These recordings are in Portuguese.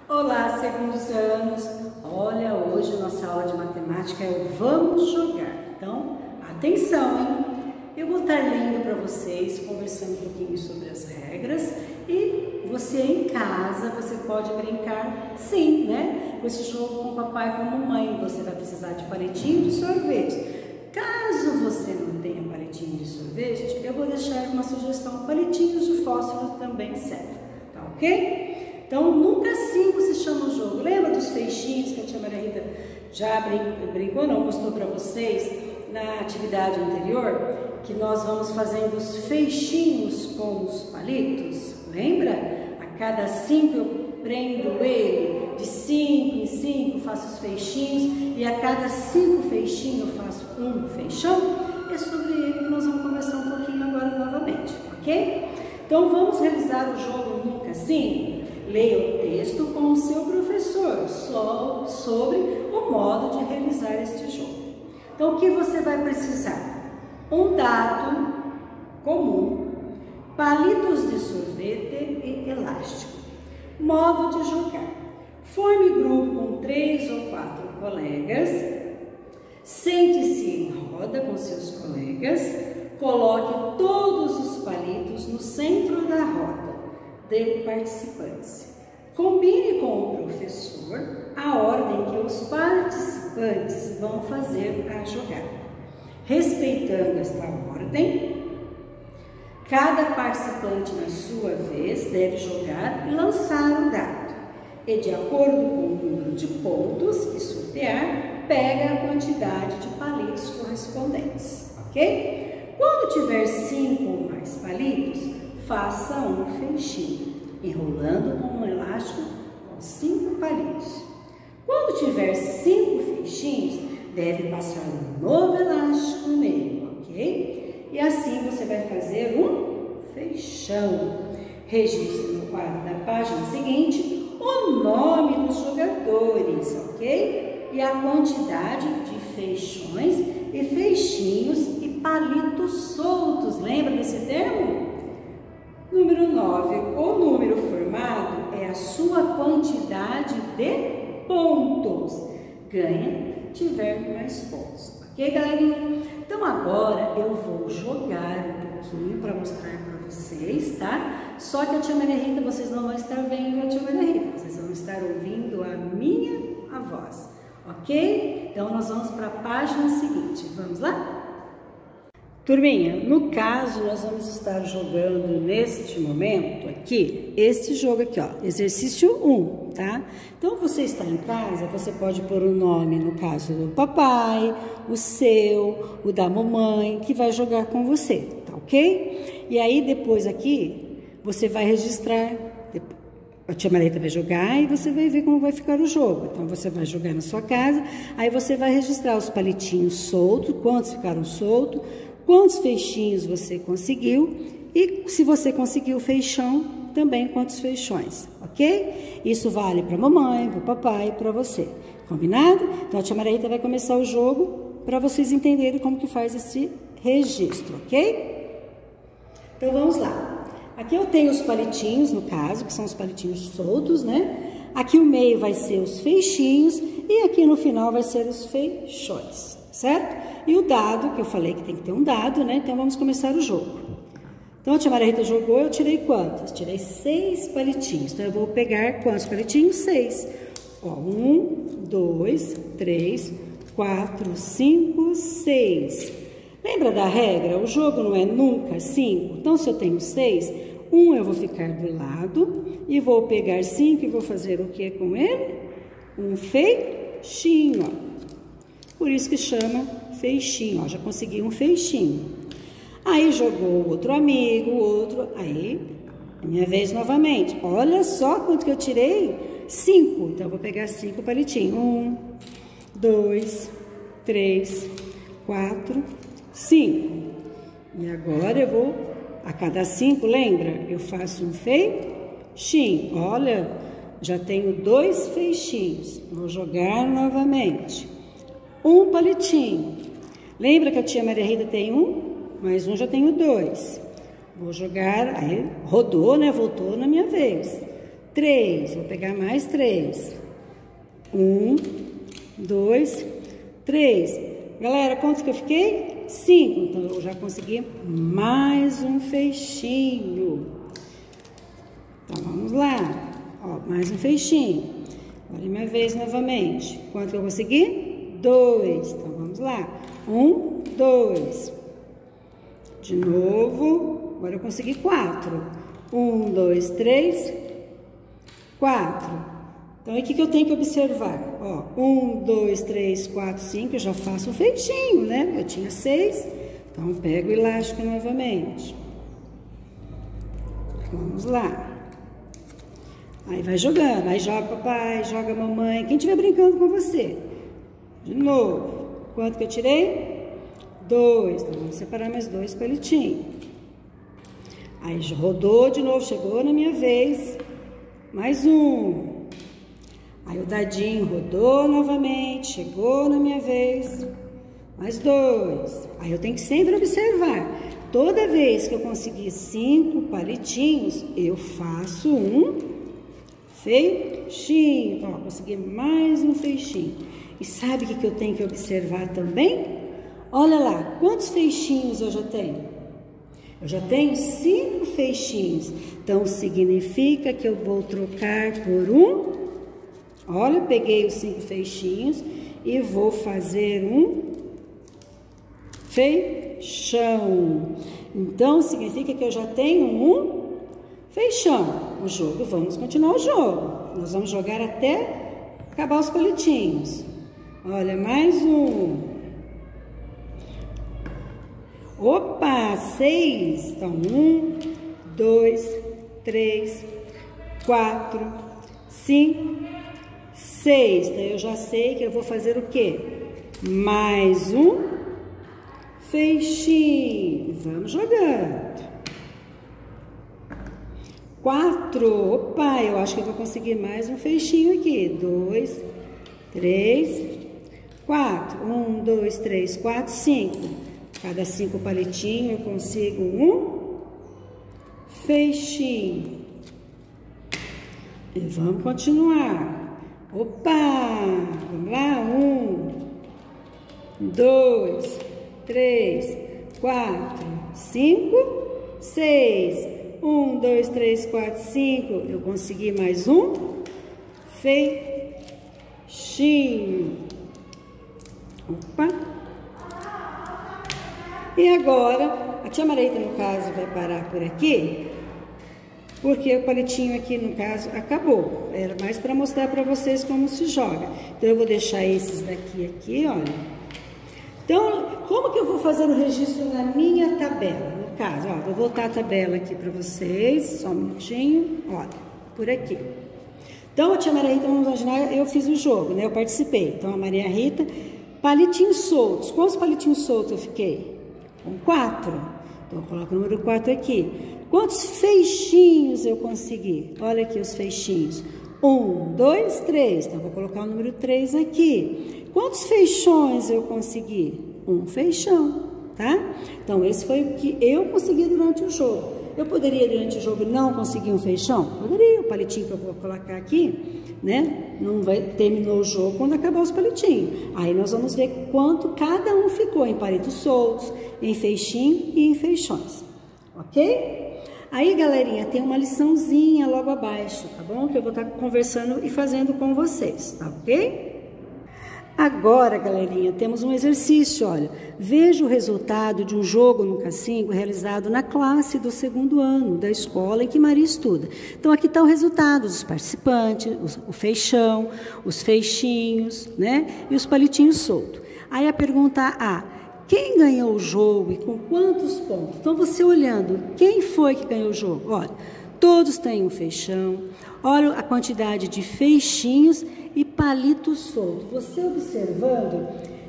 Olá, segundos anos! Olha, hoje nossa aula de matemática é o Vamos Jogar. Então, atenção, hein? Eu vou estar lendo para vocês, conversando um pouquinho sobre as regras e você em casa, você pode brincar sim, né? Com esse jogo com o papai e com a mamãe. Você vai precisar de palitinho de sorvete. Caso você não tenha palitinho de sorvete, eu vou deixar uma sugestão, palitinhos de fósforo também serve, tá ok? Então, nunca assim você chama o jogo. Lembra dos feixinhos que a tia Maria Rita já brincou, não mostrou para vocês na atividade anterior? Que nós vamos fazendo os feixinhos com os palitos, lembra? A cada 5 eu prendo ele, de 5 em 5 faço os feixinhos e a cada 5 feixinhos eu faço um feixão. É sobre ele que nós vamos conversar um pouquinho agora novamente, ok? Então vamos realizar o jogo Nunca Assim? Leia o texto com o seu professor sobre o modo de realizar este jogo. Então o que você vai precisar? Um dado comum, palitos de sorvete e elástico. Modo de jogar. Forme grupo com 3 ou 4 colegas. Sente-se em roda com seus colegas. Coloque todos os palitos no centro da roda de participantes. Combine com o professor a ordem que os participantes vão fazer a jogada. Respeitando esta ordem, cada participante, na sua vez, deve jogar e lançar o dado. E, de acordo com o número de pontos que sortear, pega a quantidade de palitos correspondentes, ok? Quando tiver 5 ou mais palitos, faça um feixinho, enrolando com um elástico com 5 palitos. Quando tiver 5 feixinhos, deve passar um novo elástico nele, ok? E assim você vai fazer um feixão. Registre no quadro da página seguinte o nome dos jogadores, ok? E a quantidade de feixões e feixinhos e palitos soltos. Lembra desse termo? Número 9. O número formado é a sua quantidade de pontos. Ganha tiver mais pontos, ok, galerinha? Então agora eu vou jogar um pouquinho para mostrar para vocês, tá? Só que a tia Maria Rita, vocês não vão estar vendo a tia Maria Rita, vocês vão estar ouvindo a minha voz, ok? Então nós vamos para a página seguinte, vamos lá? Turminha, no caso nós vamos estar jogando neste momento aqui, este jogo aqui, ó, exercício 1, tá? Então você está em casa, você pode pôr o nome, no caso do papai, o seu, o da mamãe, que vai jogar com você, tá ok? E aí depois aqui, você vai registrar, a tia Marita vai jogar e você vai ver como vai ficar o jogo. Então você vai jogar na sua casa, aí você vai registrar os palitinhos soltos, quantos ficaram soltos, quantos feixinhos você conseguiu e se você conseguiu feixão, também quantos feixões, ok? Isso vale para a mamãe, para o papai e para você, combinado? Então a tia Maria Rita vai começar o jogo para vocês entenderem como que faz esse registro, ok? Então vamos lá. Aqui eu tenho os palitinhos, no caso, que são os palitinhos soltos, né? Aqui o meio vai ser os feixinhos e aqui no final vai ser os feixões, certo? E o dado, que eu falei que tem que ter um dado, né? Então, vamos começar o jogo. Então, a tia Maria Rita jogou, eu tirei quantos? Tirei 6 palitinhos. Então, eu vou pegar quantos palitinhos? 6. Ó, 1, 2, 3, 4, 5, 6. Lembra da regra? O jogo não é nunca 5. Então, se eu tenho 6, 1 eu vou ficar do lado e vou pegar 5 e vou fazer o que com ele? Um feixinho, ó. Por isso que chama feixinho, ó, já consegui um feixinho. Aí jogou outro amigo, outro, aí minha vez novamente. Olha só quanto que eu tirei, 5. Então eu vou pegar 5 palitinhos. 1, 2, 3, 4, 5. E agora eu vou, a cada 5, lembra? Eu faço um feixinho. Olha, já tenho 2 feixinhos. Vou jogar novamente. Um palitinho. Lembra que a tia Maria Rita tem 1? Mais um já tenho 2. Vou jogar, aí rodou, né? Voltou na minha vez. 3. Vou pegar mais 3. 1, 2, 3. Galera, quantos que eu fiquei? 5. Então, eu já consegui mais um feixinho. Então, vamos lá. Ó, mais um feixinho. Agora é minha vez novamente. Quanto que eu consegui? 2. Então, vamos lá. 1, 2. De novo. Agora eu consegui 4. 1, 2, 3, 4. Então, o que eu tenho que observar? Ó, 1, 2, 3, 4, 5. Eu já faço o feixinho, né? Eu tinha 6. Então, pego o elástico novamente. Vamos lá. Aí vai jogando, aí joga papai, joga mamãe, quem estiver brincando com você. De novo. Quanto que eu tirei? 2. Então, vamos separar mais 2 palitinhos. Aí rodou de novo, chegou na minha vez. Mais um. Aí o dadinho rodou novamente, chegou na minha vez. Mais 2. Aí eu tenho que sempre observar. Toda vez que eu conseguir 5 palitinhos, eu faço um feixinho. Então, ó, consegui mais um feixinho. E sabe o que eu tenho que observar também? Olha lá, quantos feixinhos eu já tenho? Eu já tenho 5 feixinhos. Então, significa que eu vou trocar por um. Olha, peguei os 5 feixinhos e vou fazer um feixão. Então, significa que eu já tenho um feixão. O jogo, vamos continuar o jogo. Nós vamos jogar até acabar os palitinhos. Olha, mais um. Opa, 6. Então, 1, 2, 3, 4, 5, 6. Então, eu já sei que eu vou fazer o quê? Mais um feixinho. Vamos jogando. 4. Opa, eu acho que eu vou conseguir mais um feixinho aqui. 2, 3, 4. 1, 2, 3, 4, 5. Cada 5 palitinhos eu consigo um feixinho. E vamos continuar. Opa, vamos lá. 1, 2, 3, 4, 5, 6. 1, 2, 3, 4, 5. Eu consegui mais um feixinho. Opa. E agora, a tia Marita, no caso, vai parar por aqui, porque o palitinho aqui, no caso, acabou. Era mais para mostrar para vocês como se joga. Então, eu vou deixar esses daqui aqui, olha. Então, como que eu vou fazer o registro na minha tabela? No caso, ó, vou voltar a tabela aqui para vocês, só um minutinho, olha, por aqui. Então, a tia Maria Rita, vamos imaginar, eu fiz o jogo, né? Eu participei. Então, a Maria Rita, palitinhos soltos. Quantos palitinhos soltos eu fiquei? Com 4. Então, eu coloco o número 4 aqui. Quantos feixinhos eu consegui? Olha aqui os feixinhos. 1, 2, 3. Então, eu vou colocar o número 3 aqui. Quantos feixões eu consegui? Um feixão, tá? Então, esse foi o que eu consegui durante o jogo. Eu poderia, durante o jogo, não conseguir um feixão? Poderia. O palitinho que eu vou colocar aqui, né? Não vai, terminou o jogo quando acabar os palitinhos. Aí, nós vamos ver quanto cada um ficou em palitos soltos, em feixinho e em feixões. Ok? Aí, galerinha, tem uma liçãozinha logo abaixo, tá bom? Que eu vou estar conversando e fazendo com vocês, tá ok? Agora, galerinha, temos um exercício, olha. Veja o resultado de um jogo no K5 realizado na classe do 2º ano da escola em que Maria estuda. Então, aqui está o resultado dos participantes, o feixão, os feixinhos, né? E os palitinhos soltos. Aí a pergunta A, quem ganhou o jogo e com quantos pontos? Então, você olhando, quem foi que ganhou o jogo? Olha, todos têm um feixão. Olha a quantidade de feixinhos e palitos soltos. Você observando,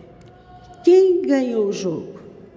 quem ganhou o jogo?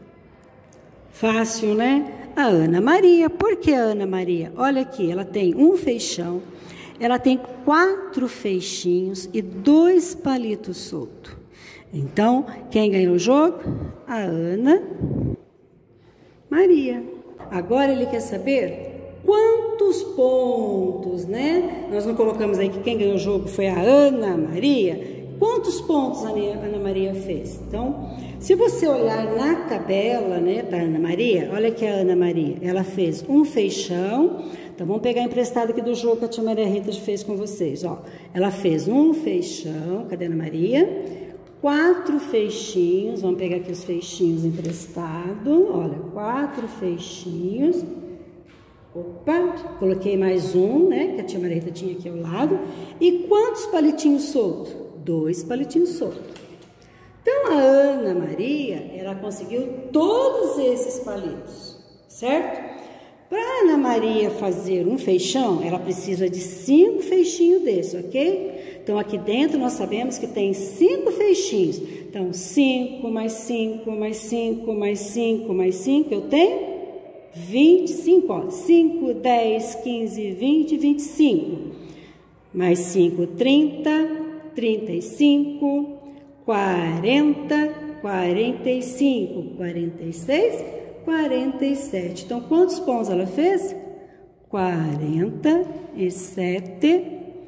Fácil, né? A Ana Maria. Por que a Ana Maria? Olha aqui, ela tem um feixão, ela tem 4 feixinhos e 2 palitos soltos. Então, quem ganhou o jogo? A Ana Maria. Agora ele quer saber quantos quantos pontos, né? Nós não colocamos aí que quem ganhou o jogo foi a Ana Maria. Quantos pontos a Ana Maria fez? Então, se você olhar na tabela, né, da Ana Maria, olha que a Ana Maria, ela fez um feixão. Então, vamos pegar emprestado aqui do jogo que a tia Maria Rita fez com vocês, ó. Ela fez um feixão, cadê a Ana Maria? 4 feixinhos, vamos pegar aqui os feixinhos emprestados, olha, 4 feixinhos. Opa, coloquei mais um, né, que a tia Maria Rita tinha aqui ao lado. E quantos palitinhos soltos? 2 palitinhos soltos. Então, a Ana Maria, ela conseguiu todos esses palitos, certo? Para a Ana Maria fazer um feixão, ela precisa de 5 feixinhos desses, ok? Então, aqui dentro nós sabemos que tem 5 feixinhos. Então, 5 mais 5 mais 5 mais 5 mais 5, eu tenho 25, ó. 5, 10, 15, 20, 25. Mais 5, 30... 35, 40, 45, 46, 47. Então, quantos pontos ela fez? 47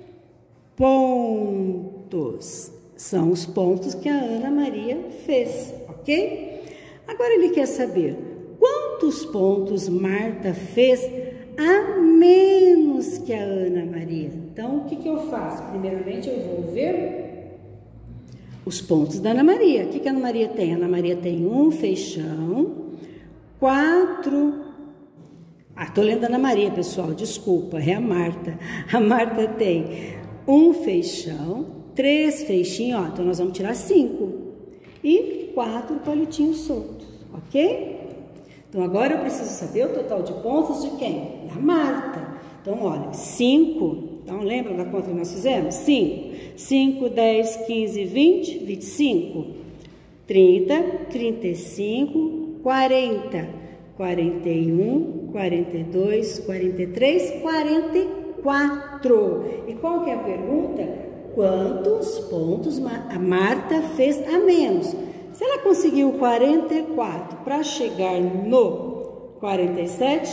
pontos. São os pontos que a Ana Maria fez, ok? Agora ele quer saber quantos pontos Marta fez a menos que a Ana Maria. Então, o que eu faço? Primeiramente, eu vou ver os pontos da Ana Maria. O que a Ana Maria tem? A Ana Maria tem um feixão, 4... tô lendo a Ana Maria, pessoal, desculpa, é a Marta. A Marta tem um feixão, 3 feixinhos, ó, então nós vamos tirar 5. E 4 palitinhos soltos, ok? Então, agora eu preciso saber o total de pontos de quem? Da Marta. Então, olha, 5. Então, lembra da conta que nós fizemos? 5. 5, 10, 15, 20, 25. 30, 35, 40, 41, 42, 43, 44. E qual que é a pergunta? Quantos pontos a Marta fez a menos? Se ela conseguiu 44 para chegar no 47,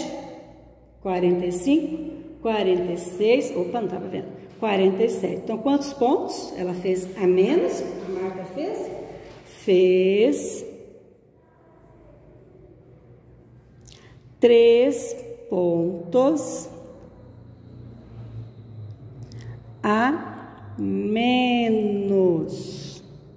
45, 46, opa, não estava vendo, 47. Então, quantos pontos ela fez a menos? A Marta fez? Fez 3 pontos a menos.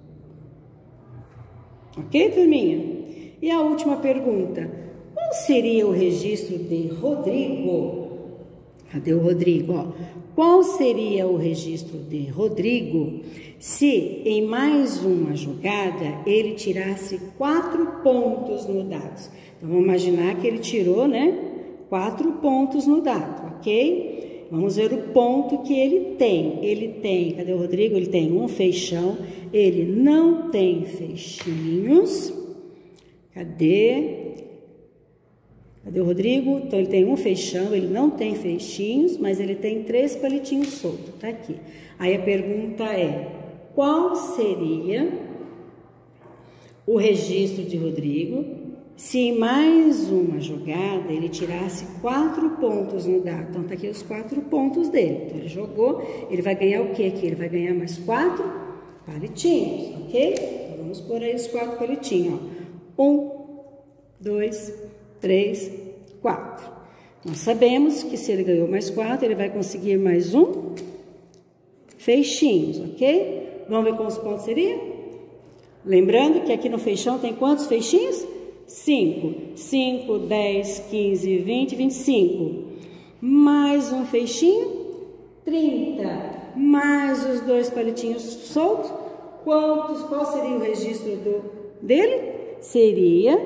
Ok, turminha? E a última pergunta. Qual seria o registro de Rodrigo? Cadê o Rodrigo? Ó, qual seria o registro de Rodrigo se em mais uma jogada ele tirasse 4 pontos no dado? Então, vamos imaginar que ele tirou, né, 4 pontos no dado, ok? Vamos ver o ponto que ele tem. Ele tem, cadê o Rodrigo? Ele tem um feixão, ele não tem feixinhos. Cadê o Rodrigo? Então, ele tem um feixão, ele não tem feixinhos, mas ele tem 3 palitinhos soltos, tá aqui. Aí a pergunta é, qual seria o registro de Rodrigo se em mais uma jogada ele tirasse 4 pontos no dado? Então, tá aqui os 4 pontos dele. Então, ele jogou, ele vai ganhar o que aqui? Ele vai ganhar mais 4 palitinhos, ok? Então, vamos pôr aí os 4 palitinhos, ó. 1, 2, 3, 4. Nós sabemos que se ele ganhou mais 4, ele vai conseguir mais um feixinhos, ok? Vamos ver quantos pontos seria? Lembrando que aqui no feixão tem quantos feixinhos? 5. 5, 10, 15, 20, 25. Mais um feixinho, 30. Mais os 2 palitinhos soltos. Qual seria o registro dele? Seria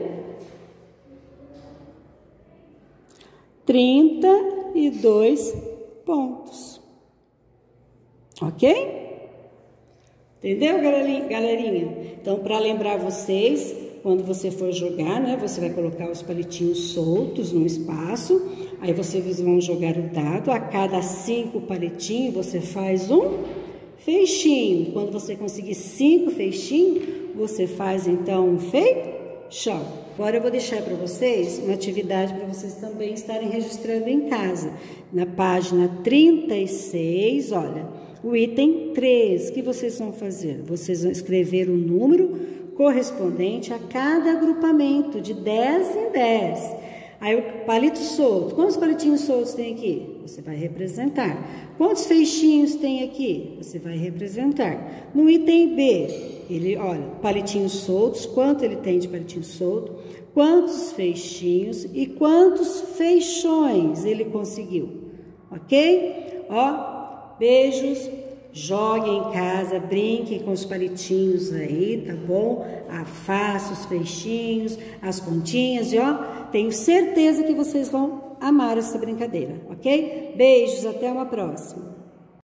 32 pontos. Ok? Entendeu, galerinha? Então, para lembrar vocês, quando você for jogar, né, você vai colocar os palitinhos soltos no espaço, aí vocês vão jogar o dado, a cada 5 palitinhos você faz um feixinho. Quando você conseguir 5 feixinhos, você faz então um feixão. Show! Agora eu vou deixar para vocês uma atividade para vocês também estarem registrando em casa. Na página 36, olha, o item 3, o que vocês vão fazer? Vocês vão escrever o número correspondente a cada agrupamento, de 10 em 10. Aí o palito solto, quantos palitinhos soltos tem aqui? Você vai representar. Quantos feixinhos tem aqui? Você vai representar. No item B, ele, olha, palitinhos soltos, quanto ele tem de palitinho solto, quantos feixinhos e quantos feixões ele conseguiu, ok? Ó, beijos, joguem em casa, brinquem com os palitinhos aí, tá bom? Afaste os feixinhos, as pontinhas e ó, tenho certeza que vocês vão amar essa brincadeira, ok? Beijos, até uma próxima.